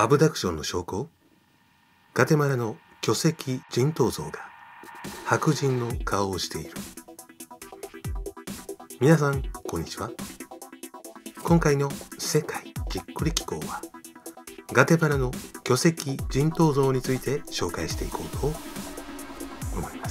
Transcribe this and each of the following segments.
アブダクションの証拠、ガテマラの巨石人頭像が白人の顔をしている。皆さんこんにちは。今回の世界じっくり機構はガテマラの巨石人頭像について紹介していこうと思います。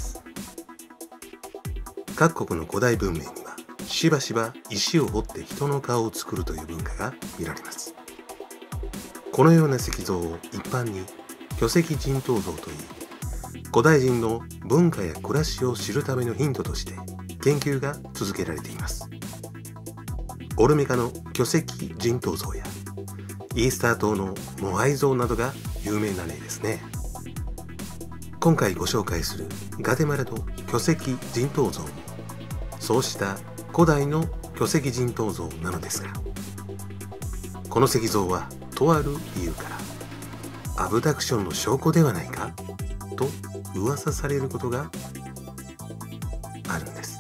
各国の古代文明にはしばしば石を掘って人の顔を作るという文化が見られます。このような石像を一般に巨石人頭像といい、古代人の文化や暮らしを知るためのヒントとして研究が続けられています。オルメカの巨石人頭像やイースター島のモアイ像などが有名な例ですね。今回ご紹介するガテマラの巨石人頭像もそうした古代の巨石人頭像なのですが、この石像はとある理由からアブダクションの証拠ではないかと噂されることがあるんです。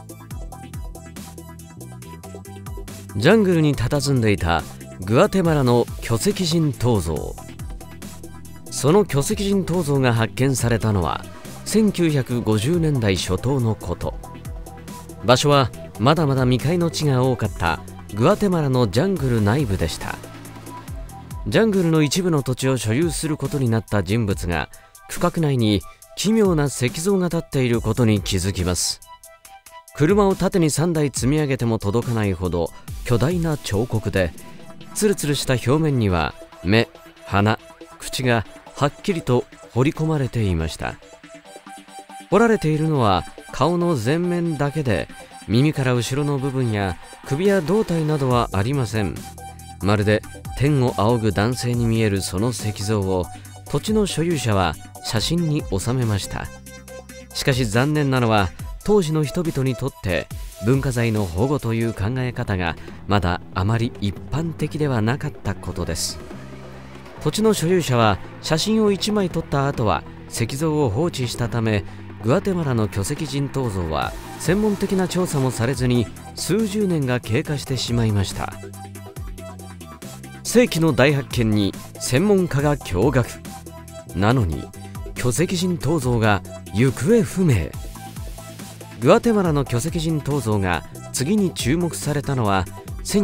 ジャングルに佇んでいたグアテマラの巨石人頭像。その巨石人頭像が発見されたのは1950年代初頭のこと。場所はまだまだ未開の地が多かったグアテマラのジャングル内部でした。ジャングルの一部の土地を所有することになった人物が区画内に奇妙な石像が立っていることに気づきます。車を縦に3台積み上げても届かないほど巨大な彫刻で、ツルツルした表面には目、鼻、口がはっきりと彫り込まれていました。彫られているのは顔の前面だけで、耳から後ろの部分や首や胴体などはありません。まるで天を仰ぐ男性に見えるその石像を土地の所有者は写真に収めました。しかし残念なのは、当時の人々にとって文化財の保護という考え方がまだあまり一般的ではなかったことです。土地の所有者は写真を1枚撮った後は石像を放置したため、グアテマラの巨石人頭像は専門的な調査もされずに数十年が経過してしまいました。世紀の大発見に専門家が驚愕。なのに巨石人頭像が行方不明。グアテマラの巨石人頭像が次に注目されたのは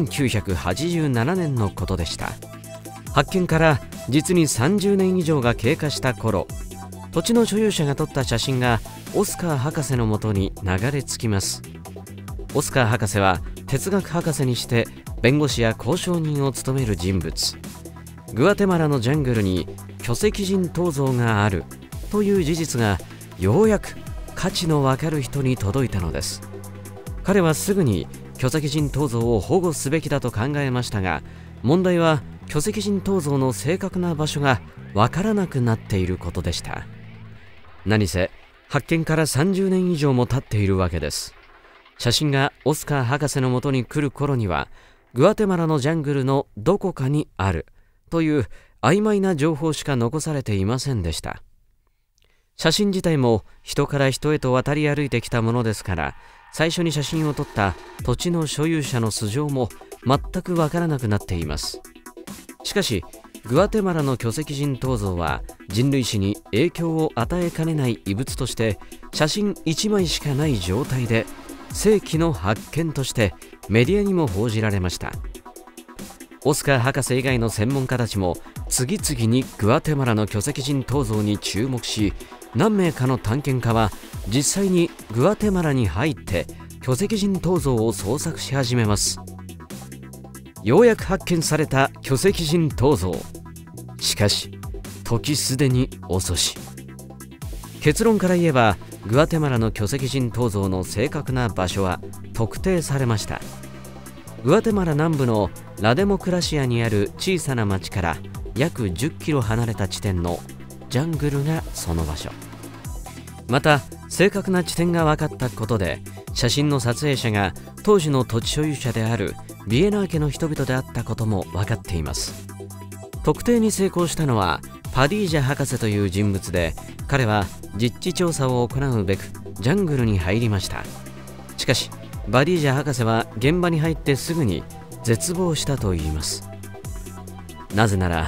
1987年のことでした。発見から実に30年以上が経過した頃、土地の所有者が撮った写真がオスカー博士のもとに流れ着きます。オスカー博士は哲学博士にして弁護士や交渉人を務める人物。グアテマラのジャングルに巨石人頭像があるという事実がようやく価値のわかる人に届いたのです。彼はすぐに巨石人頭像を保護すべきだと考えましたが、問題は巨石人頭像の正確な場所がわからなくなっていることでした。何せ発見から30年以上も経っているわけです。写真がオスカー博士のもとに来る頃には、グアテマラのジャングルのどこかにあるという曖昧な情報しか残されていませんでした。写真自体も人から人へと渡り歩いてきたものですから、最初に写真を撮った土地の所有者の素性も全くわからなくなっています。しかしグアテマラの巨石人頭像は人類史に影響を与えかねない遺物として写真1枚しかない状態で世紀の発見としてメディアにも報じられました。オスカー博士以外の専門家たちも次々にグアテマラの巨石人頭像に注目し、何名かの探検家は実際にグアテマラに入って巨石人頭像を捜索し始めます。ようやく発見された巨石人頭像。しかし時すでに遅し。結論から言えば、グアテマラの巨石人頭像の正確な場所は特定されました。グアテマラ南部のラデモクラシアにある小さな町から約10キロ離れた地点のジャングルがその場所。また正確な地点が分かったことで、写真の撮影者が当時の土地所有者であるビエナー家の人々であったことも分かっています。特定に成功したのはパディージャ博士という人物で、彼は実地調査を行うべくジャングルに入りました。しかしパディージャ博士は現場に入ってすぐに絶望したといいます。なぜなら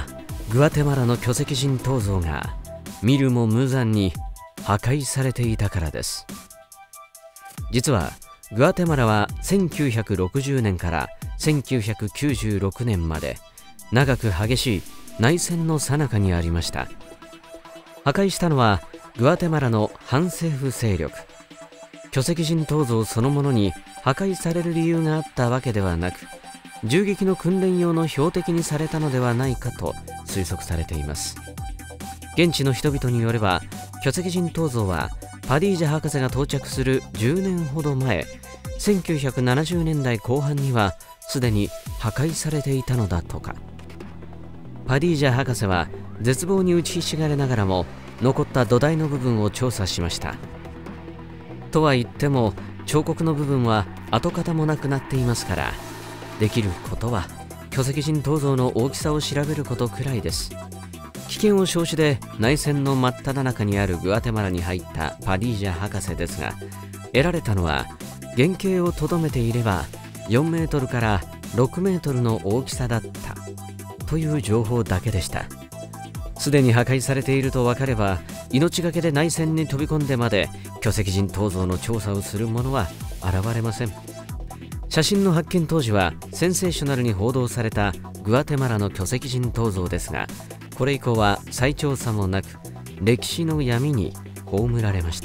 グアテマラの巨石人銅像が見るも無残に破壊されていたからです。実はグアテマラは1960年から1996年まで長く激しい内戦の最中にありました。破壊したのはグアテマラの反政府勢力。巨石人銅像そのものに破壊される理由があったわけではなく、銃撃の訓練用の標的にされたのではないかと推測されています。現地の人々によれば、巨石人銅像はパディージャ博士が到着する10年ほど前、1970年代後半にはすでに破壊されていたのだとか。パディージャ博士は絶望に打ちひしがれながらも残った土台の部分を調査しました。とは言っても彫刻の部分は跡形もなくなっていますから、できることは巨石人銅像の大きさを調べることくらいです。危険を承知で内戦の真っ只中にあるグアテマラに入ったパディージャ博士ですが、得られたのは原型をとどめていれば4メートルから6メートルの大きさだったという情報だけでした。すでに破壊されていると分かれば、命がけで内戦に飛び込んでまで巨石人銅像の調査をする者は現れません。写真の発見当時はセンセーショナルに報道されたグアテマラの巨石人銅像ですが、これ以降は再調査もなく歴史の闇に葬られました。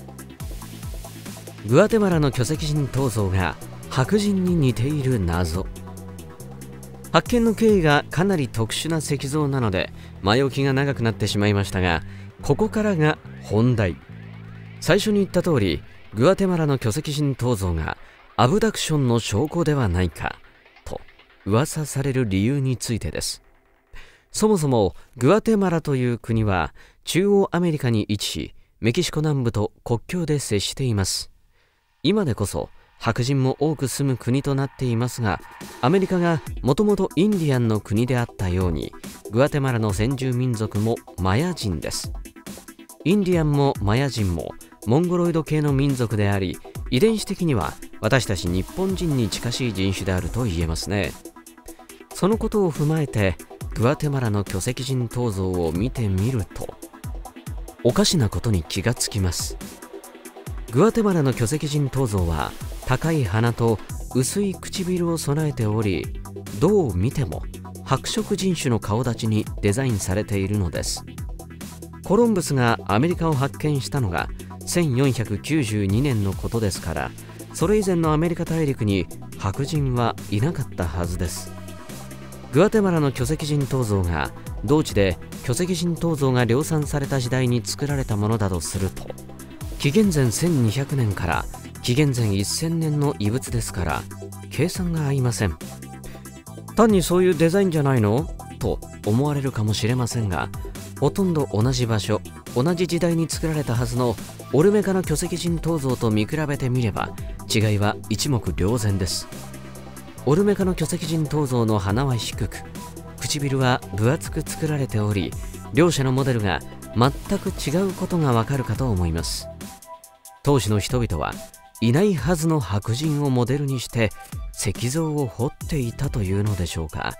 グアテマラの巨石人銅像が白人に似ている謎。発見の経緯がかなり特殊な石像なので前置きが長くなってしまいましたが、ここからが本題。最初に言った通り、グアテマラの巨石人銅像がアブダクションの証拠ではないかと噂される理由についてです。そもそもグアテマラという国は中央アメリカに位置し、メキシコ南部と国境で接しています。今でこそ白人も多く住む国となっていますが、アメリカがもともとインディアンの国であったように、グアテマラの先住民族もマヤ人です。インディアンもマヤ人もモンゴロイド系の民族であり、遺伝子的には私たち日本人に近しい人種であると言えますね。そのことを踏まえてグアテマラの巨石人銅像を見てみると、おかしなことに気がつきます。グアテマラの巨石人銅像は高い鼻と薄い唇を備えており、どう見ても白色人種の顔立ちにデザインされているのです。コロンブスがアメリカを発見したのが1492年のことですから、それ以前のアメリカ大陸に白人はいなかったはずです。グアテマラの巨石人銅像が同地で巨石人銅像が量産された時代に作られたものだとすると、紀元前1200年から紀元前1000年の遺物ですから、計算が合いません。単にそういうデザインじゃないのと思われるかもしれませんが、ほとんど同じ場所、同じ時代に作られたはずのオルメカの巨石人銅像と見比べてみれば違いは一目瞭然です。オルメカの巨石人銅像の鼻は低く、唇は分厚く作られており、両者のモデルが全く違うことがわかるかと思います。当時の人々はいないはずの白人をモデルにして石像を彫っていたというのでしょうか。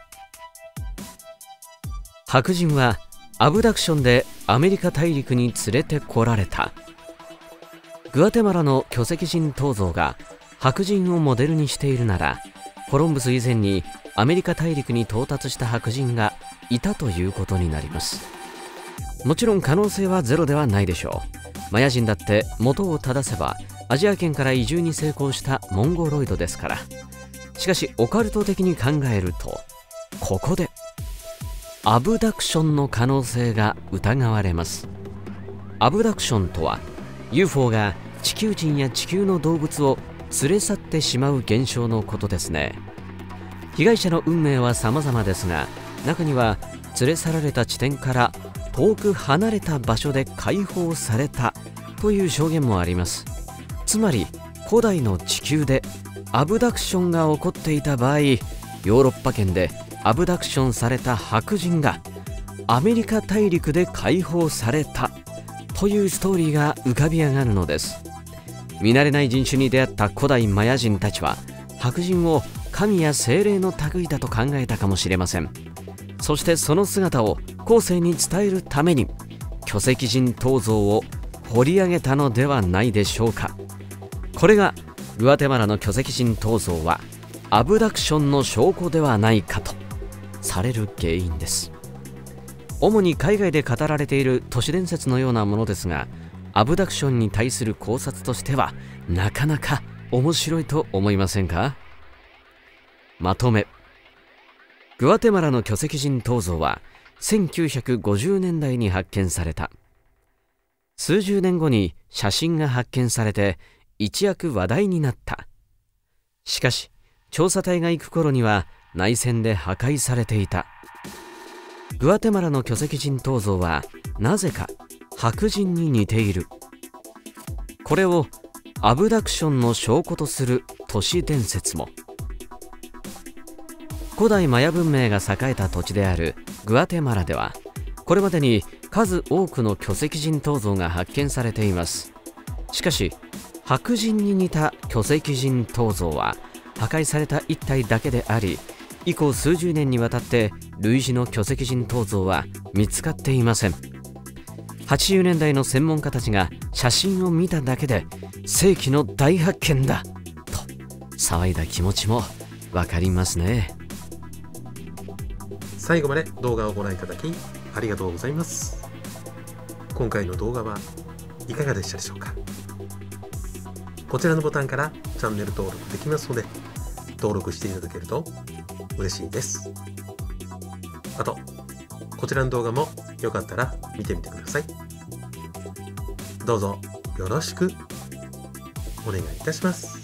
白人はアブダクションでアメリカ大陸に連れてこられた。グアテマラの巨石人銅像が白人をモデルにしているなら、コロンブス以前にアメリカ大陸に到達した白人がいたということになります。もちろん可能性はゼロではないでしょう。マヤ人だって元を正せばアジア圏から移住に成功したモンゴロイドですから。しかしオカルト的に考えると、ここでアブダクションの可能性が疑われます。アブダクションとは UFO が地球人や地球の動物を連れ去ってしまう現象のことですね。被害者の運命は様々ですが、中には連れ去られた地点から遠く離れた場所で解放されたという証言もあります。つまり古代の地球でアブダクションが起こっていた場合、ヨーロッパ圏でアブダクションされた白人がアメリカ大陸で解放されたというストーリーが浮かび上がるのです。見慣れない人種に出会った古代マヤ人たちは白人を神や精霊の類だと考えたかもしれません。 そしてその姿を後世に伝えるために巨石人銅像を掘り上げたのではないでしょうか。これがグアテマラの巨石人銅像はアブダクションの証拠ではないかとされる原因です。主に海外で語られている都市伝説のようなものですが、アブダクションに対する考察としてはなかなか面白いと思いませんか。まとめ。グアテマラの巨石人銅像は1950年代に発見された。数十年後に写真が発見されて一躍話題になった。しかし調査隊が行く頃には内戦で破壊されていた。グアテマラの巨石人銅像はなぜか白人に似ている。これをアブダクションの証拠とする都市伝説も。古代マヤ文明が栄えた土地であるグアテマラではこれまでに数多くの巨石人銅像が発見されています。しかし白人に似た巨石人銅像は破壊された一体だけであり、以降数十年にわたって類似の巨石人銅像は見つかっていません。80年代の専門家たちが写真を見ただけで世紀の大発見だと騒いだ気持ちもわかりますね。 最後まで動画をご覧いただきありがとうございます。今回の動画はいかがでしたでしょうか。こちらのボタンからチャンネル登録できますので登録していただけると嬉しいです。あとこちらの動画もよかったら見てみてください。どうぞよろしくお願いいたします。